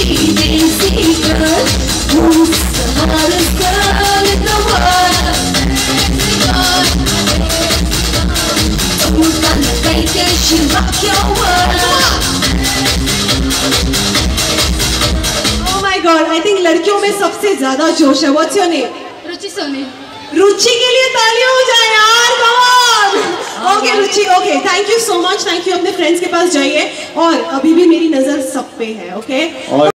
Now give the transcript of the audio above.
Oh my God, I think लड़कियों में सबसे ज़्यादा जोश है. What's your name? रुचि सोनी. रुचि के लिए तालियां हो जाए यार, come on. Okay Ruchi, okay, thank you so much, thank you. अपने friends के पास जाइए और अभी भी मेरी नजर सब पे है, okay?